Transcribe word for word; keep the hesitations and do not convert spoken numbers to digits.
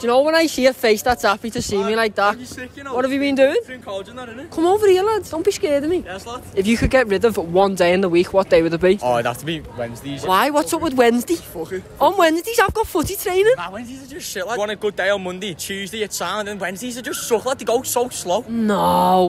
Do you know when I see a face that's happy to see me like that? Sick, you know? What have you been doing? That, Come over here, lads. Don't be scared of me. Yes, lad. If you could get rid of one day in the week, what day would it be? Oh, it'd have to be Wednesdays. Why? What's up with Wednesday? Fuck it. On Wednesdays, I've got footy training. Nah, Wednesdays are just shit, lad. You want a good day on Monday, Tuesday it's sound, and Wednesdays are just suck, lad. They go so slow. No.